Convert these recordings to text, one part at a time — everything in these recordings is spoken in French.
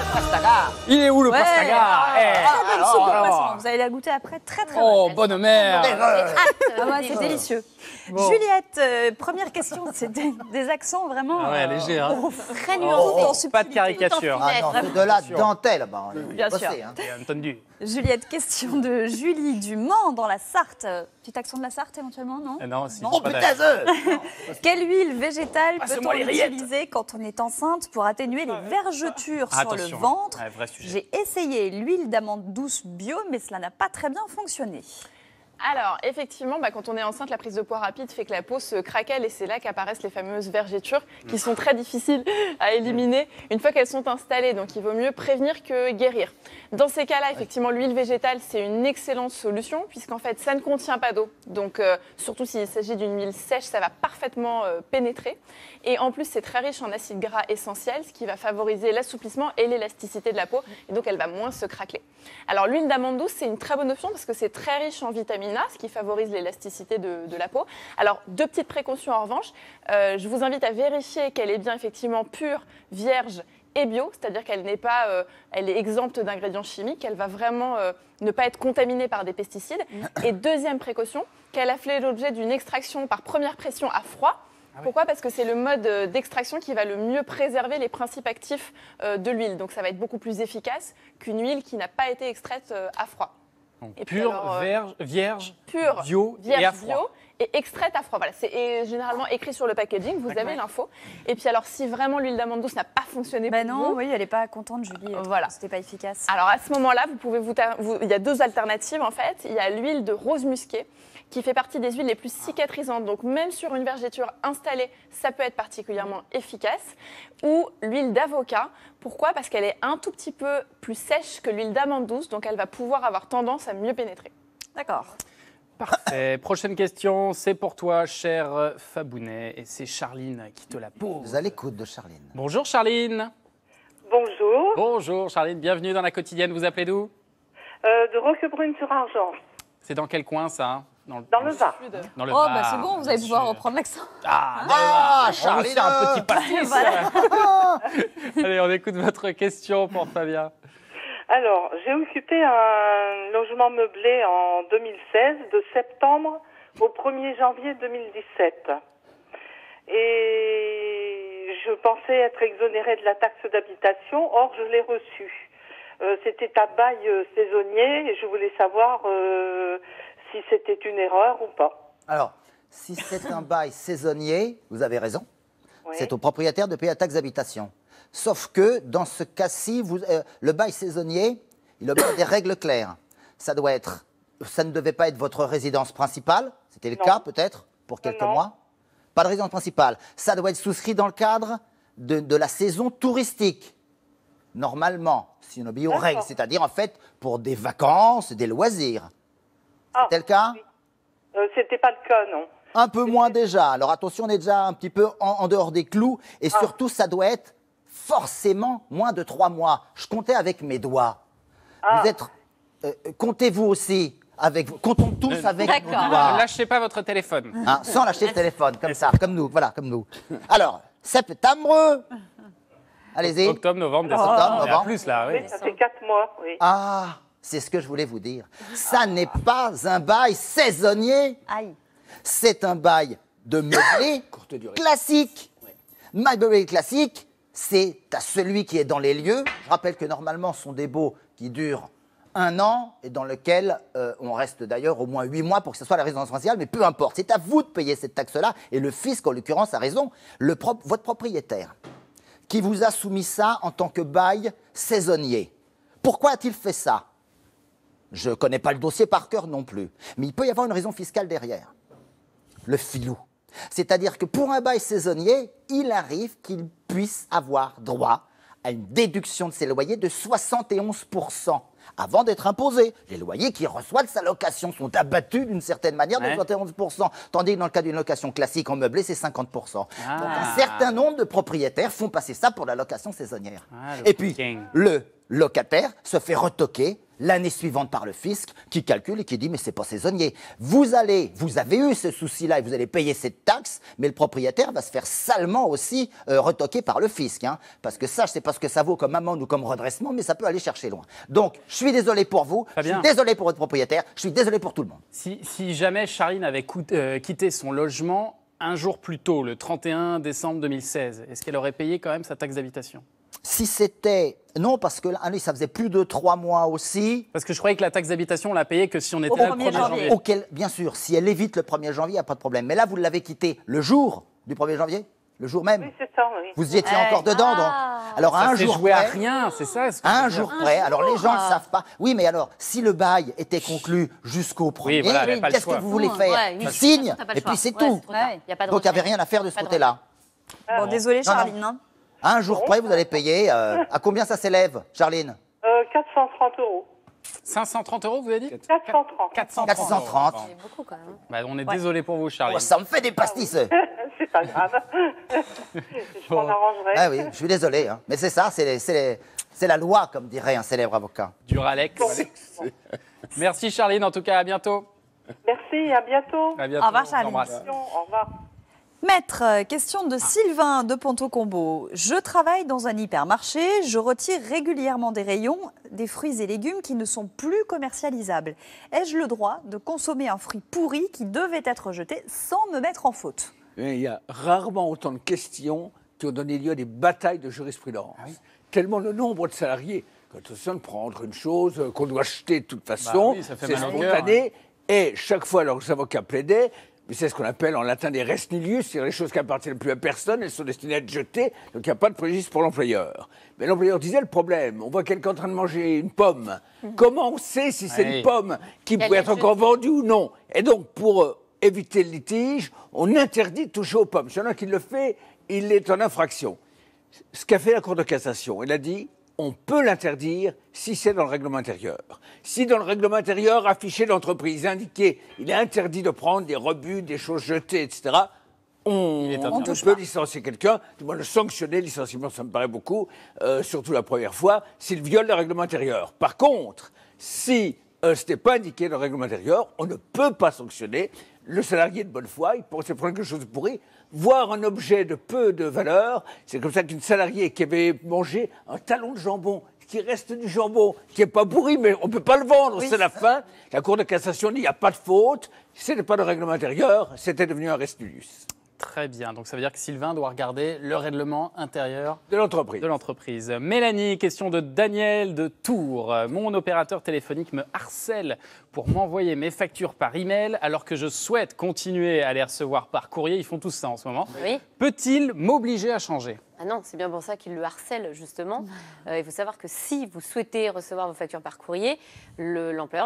pastaga. Il est où le Ouais. pastaga? Très bonne soupe au poisson. Vous allez la goûter après, très très Oh, bonne. bonne mère. Ah ouais, c'est délicieux. Juliette, première question, c'est des accents vraiment Ah ouais, léger, hein. très nuancés, en subtilité. Pas de caricature. Ah non, c'est de la dentelle. Bah, on est Bien bossé, sûr. hein. Bien entendu. Juliette, question de Julie du Mans dans la Sarthe. Petit accent de la Sarthe éventuellement, non? Non, si. Oh pas putain, d'accord. Quelle huile végétale Passe-moi peut-on les rillettes. utiliser quand on est enceinte pour atténuer les vergetures sur le Attention, ventre? ouais, vrai sujet. J'ai essayé l'huile d'amande douce bio, mais cela n'a pas très bien fonctionné. Alors, effectivement, quand on est enceinte, la prise de poids rapide fait que la peau se craquelle et c'est là qu'apparaissent les fameuses vergetures qui sont très difficiles à éliminer une fois qu'elles sont installées. Donc, il vaut mieux prévenir que guérir. Dans ces cas-là, effectivement, l'huile végétale, c'est une excellente solution puisqu'en fait, ça ne contient pas d'eau. Donc, surtout s'il s'agit d'une huile sèche, ça va parfaitement pénétrer. Et en plus, c'est très riche en acides gras essentiels, ce qui va favoriser l'assouplissement et l'élasticité de la peau. Et donc, elle va moins se craqueler. Alors, l'huile d'amande douce, c'est une très bonne option parce que c'est très riche en vitamine A, ce qui favorise l'élasticité de la peau. Alors, deux petites précautions en revanche. Je vous invite à vérifier qu'elle est bien effectivement pure, vierge et bio, c'est-à-dire qu'elle n'est pas, elle est exempte d'ingrédients chimiques, elle va vraiment ne pas être contaminée par des pesticides. Et deuxième précaution, qu'elle a fait l'objet d'une extraction par première pression à froid. Pourquoi? Parce que c'est le mode d'extraction qui va le mieux préserver les principes actifs de l'huile. Donc ça va être beaucoup plus efficace qu'une huile qui n'a pas été extraite à froid. Donc, Et puis pure, alors, vierge, pure, bio vierge et à froid. bio et extraite à froid. Voilà, c'est généralement écrit sur le packaging, vous avez l'info. Et puis alors, si vraiment l'huile d'amande douce n'a pas fonctionné Ben pour non, vous, oui, elle n'est pas contente, Julie. Voilà. C'était pas efficace. alors à ce moment-là, vous pouvez il y a deux alternatives en fait. Il y a l'huile de rose musquée qui fait partie des huiles les plus cicatrisantes. Donc même sur une vergeture installée, ça peut être particulièrement efficace. Ou l'huile d'avocat. Pourquoi? Parce qu'elle est un tout petit peu plus sèche que l'huile d'amande douce, donc elle va pouvoir avoir tendance à mieux pénétrer. D'accord. Parfait. Prochaine question, c'est pour toi, cher Fabounet, et c'est Charline qui te la pose. Vous à l'écoute de Charline. Bonjour Charline. Bonjour, Bonjour Charline, bienvenue dans la quotidienne. Vous appelez d'où? de Roquebrune-sur-Argent, C'est dans quel coin ça? dans le Var. Dans le Oh, Var, bah c'est bon, vous allez bien pouvoir sûr. reprendre l'accent. Ah, Ah, Charline, Charline, un petit pastis. Voilà. Allez, on écoute votre question pour Fabien. Alors, j'ai occupé un logement meublé en 2016, de septembre au 1er janvier 2017. Et je pensais être exonérée de la taxe d'habitation, or je l'ai reçue. C'était à bail saisonnier et je voulais savoir si c'était une erreur ou pas. Alors, si c'est un bail saisonnier, vous avez raison, Oui. c'est au propriétaire de payer la taxe d'habitation. Sauf que, dans ce cas-ci, le bail saisonnier, il obéit à des règles claires. Ça ne devait pas être votre résidence principale, c'était le Non. cas peut-être, pour quelques Non. mois. Pas de résidence principale. Ça doit être souscrit dans le cadre de la saison touristique. Normalement, si on obéit aux D'accord. règles, c'est-à-dire en fait pour des vacances, des loisirs. Ah, C'était le cas? oui. C'était pas le cas, non. Un peu moins déjà. Alors attention, on est déjà un petit peu en dehors des clous. Et surtout, ça doit être forcément moins de 3 mois. Je comptais avec mes doigts. Ah. Vous êtes... comptez-vous aussi avec... Comptons tous avec nos D'accord. Ne doigts. lâchez pas votre téléphone. Hein, sans lâcher le téléphone, comme ça, comme nous. Voilà, comme nous. Alors, septembre. Allez-y. Octobre, novembre, décembre. Octobre, Il y a novembre. plus là, oui. Oui, ça fait 4 mois, oui. Ah, c'est ce que je voulais vous dire. Ça n'est pas un bail saisonnier. Aïe. C'est un bail de meublé classique. Meublé classique, c'est à celui qui est dans les lieux. Je rappelle que normalement, ce sont des baux qui durent 1 an et dans lequel on reste d'ailleurs au moins 8 mois pour que ce soit la résidence principale, mais peu importe. C'est à vous de payer cette taxe-là et le fisc, en l'occurrence, a raison. Votre propriétaire qui vous a soumis ça en tant que bail saisonnier. Pourquoi a-t-il fait ça? Je ne connais pas le dossier par cœur non plus, mais il peut y avoir une raison fiscale derrière. Le filou. C'est-à-dire que pour un bail saisonnier, il arrive qu'il puisse avoir droit à une déduction de ses loyers de 71% avant d'être imposé. Les loyers qu'il reçoit de sa location sont abattus d'une certaine manière de Ouais. 71%, tandis que dans le cas d'une location classique en meublé, c'est 50%. Ah. Donc un certain nombre de propriétaires font passer ça pour la location saisonnière. Ah, le Et puis, parking. le locataire se fait retoquer l'année suivante par le fisc qui calcule et qui dit mais c'est pas saisonnier. Vous avez eu ce souci-là et vous allez payer cette taxe, mais le propriétaire va se faire salement aussi retoquer par le fisc. Hein, parce que ça, je sais pas ce que ça vaut comme amende ou comme redressement, mais ça peut aller chercher loin. Donc, je suis désolé pour vous, je suis désolé pour votre propriétaire, je suis désolé pour tout le monde. Si jamais Charline avait quitté son logement un jour plus tôt, le 31 décembre 2016, est-ce qu'elle aurait payé quand même sa taxe d'habitation? Si c'était... Non, parce que ça faisait plus de 3 mois aussi. Parce que je croyais que la taxe d'habitation, on la payait que si on était là le 1er janvier. Bien sûr, si elle évite le 1er janvier, il n'y a pas de problème. Mais là, vous l'avez quitté le jour du 1er janvier? Le jour même? Oui, c'est ça, oui. Vous y étiez encore dedans, donc. Alors, ça un jour joué près, à rien, c'est ça? Un jour près. Alors, les gens ne le savent pas. Oui, mais alors, si le bail était conclu jusqu'au 1er, voilà, qu'est-ce que vous voulez faire? Tu signes, et puis c'est tout. Donc, il n'y avait rien à faire de ce côté-là. Bon, désolé, Charline. Hein. Un jour près, vous allez payer. À combien ça s'élève, Charline? 430 €. 530 €, vous avez dit? 430. 430. C'est beaucoup quand même. Bah, on est désolé pour vous, Charline. Oh, ça me fait des pastis. C'est pas grave. Je m'en arrangerai. Ah oui, je suis désolé. Hein. Mais c'est ça, c'est la loi, comme dirait un célèbre avocat. Duralex. Merci, Charline, en tout cas, à bientôt. Merci, à bientôt. À bientôt. Au revoir, Charline. On t'embrasse. Au revoir. Maître, question de Sylvain de Ponto-Combo. Je travaille dans un hypermarché, je retire régulièrement des rayons des fruits et légumes qui ne sont plus commercialisables. Ai-je le droit de consommer un fruit pourri qui devait être jeté sans me mettre en faute? Il y a rarement autant de questions qui ont donné lieu à des batailles de jurisprudence. Tellement le nombre de salariés, quand on se de prendre une chose qu'on doit acheter de toute façon, ça fait c'est mal au cœur, spontané, et chaque fois leurs avocats plaidaient. Mais c'est ce qu'on appelle en latin des res nullius, c'est-à-dire les choses qui n'appartiennent plus à personne, elles sont destinées à être jetées, donc il n'y a pas de préjudice pour l'employeur. Mais l'employeur disait le problème, on voit quelqu'un en train de manger une pomme. Comment on sait si c'est une pomme qui peut être encore vendue ou non? Et donc, pour éviter le litige, on interdit de toucher aux pommes. Si il y en a qui le fait, il est en infraction. Ce qu'a fait la Cour de cassation, elle a dit, on peut l'interdire si c'est dans le règlement intérieur. Si dans le règlement intérieur, affiché l'entreprise, indiqué, il est interdit de prendre des rebuts, des choses jetées, etc., on peut licencier quelqu'un, du moins le sanctionner, licenciement, ça me paraît beaucoup, surtout la première fois, s'il viole le règlement intérieur. Par contre, si ce n'est pas indiqué dans le règlement intérieur, on ne peut pas sanctionner le salarié de bonne foi, il pensait prendre quelque chose de pourri, voir un objet de peu de valeur. C'est comme ça qu'une salariée qui avait mangé un talon de jambon, qui reste du jambon, qui n'est pas pourri, mais on ne peut pas le vendre, c'est la fin. La Cour de cassation dit il n'y a pas de faute, ce n'était pas le règlement intérieur, c'était devenu un res nullius. Très bien, donc ça veut dire que Sylvain doit regarder le règlement intérieur de l'entreprise. Mélanie, question de Daniel de Tours. Mon opérateur téléphonique me harcèle pour m'envoyer mes factures par email alors que je souhaite continuer à les recevoir par courrier. Ils font tous ça en ce moment. Oui. Peut-il m'obliger à changer? Ah non, c'est bien pour ça qu'il le harcèle, justement. Il faut savoir que si vous souhaitez recevoir vos factures par courrier, l'opérateur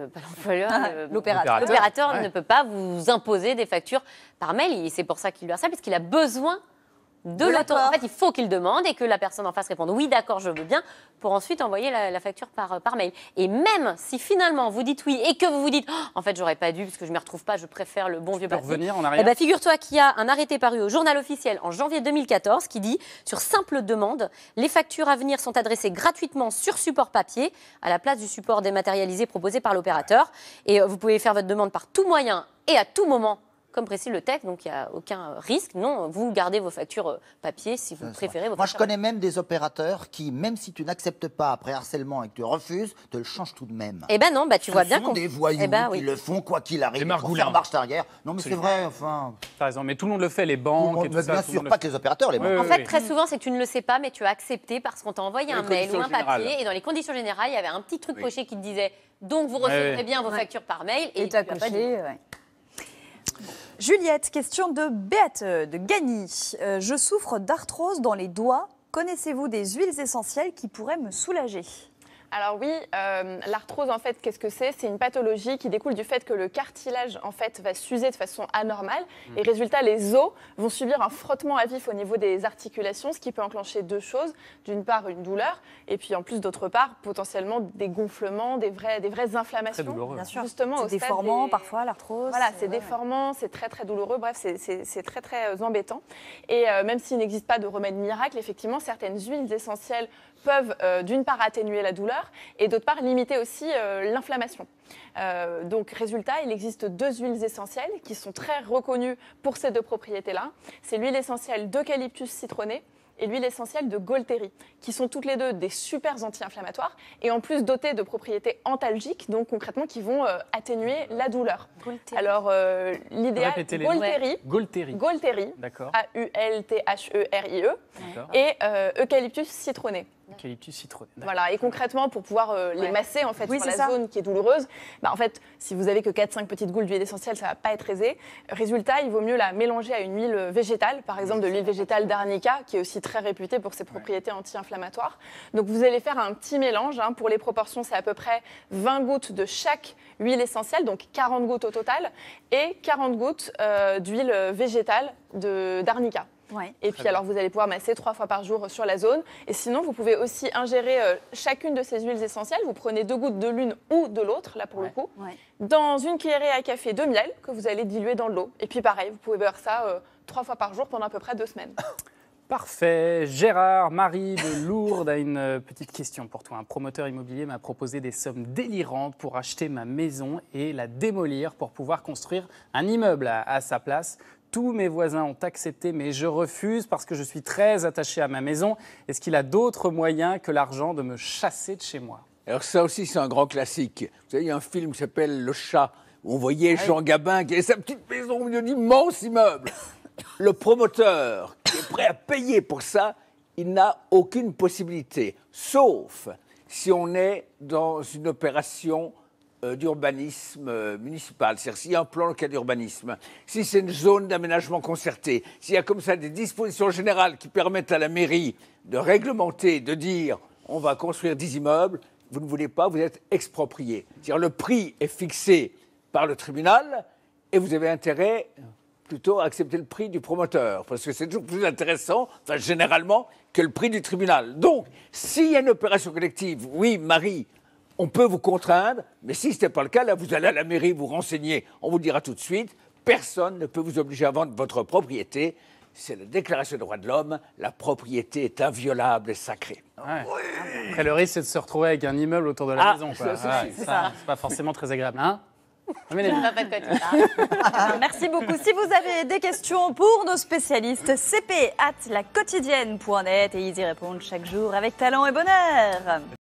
ne peut pas vous imposer des factures par mail. Et c'est pour ça qu'il le harcèle, parce qu'il a besoin de l'autorité. En fait, il faut qu'il demande et que la personne en face réponde oui, d'accord, je veux bien, pour ensuite envoyer la facture par mail. Et même si finalement vous dites oui et que vous vous dites oh, en fait, j'aurais pas dû parce que je m'y retrouve pas, je préfère le bon vieux papier. Revenir en arrière. Eh ben, figure-toi qu'il y a un arrêté paru au Journal officiel en janvier 2014 qui dit sur simple demande, les factures à venir sont adressées gratuitement sur support papier à la place du support dématérialisé proposé par l'opérateur. Et vous pouvez faire votre demande par tout moyen et à tout moment. Comme précise le texte, donc il n'y a aucun risque. Non, vous gardez vos factures papier si vous préférez. Moi, je connais même des opérateurs qui, même si tu n'acceptes pas après harcèlement et que tu refuses, te le changent tout de même. Eh ben non, bah tu vois bien qu'on des voyous qui le font quoi qu'il arrive. Pour faire marche arrière. Non, mais c'est vrai, enfin. T'as raison, mais tout le monde le fait, les banques et tout ça. Bien sûr, pas que les opérateurs, les banques. En fait, très souvent, c'est que tu ne le sais pas, mais tu as accepté parce qu'on t'a envoyé un mail ou un papier. Et dans les conditions générales, il y avait un petit truc coché qui te disait donc vous recevrez bien vos factures par mail. Et tu n'as pas dit. Juliette, question de Béate de Gagny. Je souffre d'arthrose dans les doigts. Connaissez-vous des huiles essentielles qui pourraient me soulager ? Alors oui, l'arthrose, en fait, qu'est-ce que c'est? C'est une pathologie qui découle du fait que le cartilage, en fait, va s'user de façon anormale. Et résultat, les os vont subir un frottement à vif au niveau des articulations, ce qui peut enclencher deux choses. D'une part, une douleur, et puis en plus, d'autre part, potentiellement des gonflements, des vraies inflammations. Très douloureux. Bien sûr. Justement, c'est déformant parfois, l'arthrose. Voilà, c'est déformant, c'est très, très douloureux. Bref, c'est très, très embêtant. Et même s'il n'existe pas de remède miracle, effectivement, certaines huiles essentielles peuvent, d'une part, atténuer la douleur, chaleur et d'autre part limiter aussi l'inflammation. Donc résultat, il existe 2 huiles essentielles qui sont très reconnues pour ces 2 propriétés-là. C'est l'huile essentielle d'eucalyptus citronné et l'huile essentielle de Golteri, qui sont toutes les 2 des super anti-inflammatoires et en plus dotées de propriétés antalgiques, donc concrètement qui vont atténuer la douleur. Golteri. Alors l'idéal, Golteri. Golteri, D'accord. A-U-L-T-H-E-R-I-E, D'accord. et eucalyptus citronné. Eucalyptus citronné. Voilà, et concrètement, pour pouvoir les masser en fait, Oui, sur c'est la ça. zone qui est douloureuse, en fait, si vous avez que 4-5 petites gouttes d'huile essentielle, ça ne va pas être aisé. Résultat, il vaut mieux la mélanger à une huile végétale, par exemple de l'huile végétale d'arnica, qui est aussi très réputée pour ses propriétés anti-inflammatoires. Donc vous allez faire un petit mélange. Pour les proportions, c'est à peu près 20 gouttes de chaque huile essentielle, donc 40 gouttes au total, et 40 gouttes d'huile végétale d'arnica. Ouais. Et puis alors vous allez pouvoir masser 3 fois par jour sur la zone. Et sinon, vous pouvez aussi ingérer chacune de ces huiles essentielles. Vous prenez 2 gouttes de l'une ou de l'autre, là pour le coup, dans une cuillerée à café de miel que vous allez diluer dans de l'eau. Et puis pareil, vous pouvez boire ça 3 fois par jour pendant à peu près 2 semaines. Parfait. Gérard, Marie de Lourdes a une petite question pour toi. Un promoteur immobilier m'a proposé des sommes délirantes pour acheter ma maison et la démolir pour pouvoir construire un immeuble à sa place. Tous mes voisins ont accepté, mais je refuse parce que je suis très attaché à ma maison. Est-ce qu'il a d'autres moyens que l'argent de me chasser de chez moi? Alors ça aussi, c'est un grand classique. Vous savez, il y a un film qui s'appelle Le Chat, où on voyait Jean Gabin qui avait sa petite maison au milieu d'immenses immeubles. Le promoteur qui est prêt à payer pour ça, il n'a aucune possibilité, sauf si on est dans une opération d'urbanisme municipal, c'est-à-dire s'il y a un plan local d'urbanisme, si c'est une zone d'aménagement concerté, s'il y a comme ça des dispositions générales qui permettent à la mairie de réglementer, de dire on va construire 10 immeubles, vous ne voulez pas, vous êtes exproprié. C'est-à-dire le prix est fixé par le tribunal et vous avez intérêt plutôt à accepter le prix du promoteur, parce que c'est toujours plus intéressant, enfin généralement, que le prix du tribunal. Donc, s'il y a une opération collective, oui, Marie, on peut vous contraindre, mais si ce n'est pas le cas, là, vous allez à la mairie vous renseigner, on vous le dira tout de suite, personne ne peut vous obliger à vendre votre propriété. C'est la Déclaration des droits de l'homme, la propriété est inviolable et sacrée. Ouais. Après, le risque, c'est de se retrouver avec un immeuble autour de la maison. Quoi. c'est ça. C'est pas forcément très agréable. Hein? Merci beaucoup. Si vous avez des questions pour nos spécialistes, cp@laquotidienne.net et ils y répondent chaque jour avec talent et bonheur.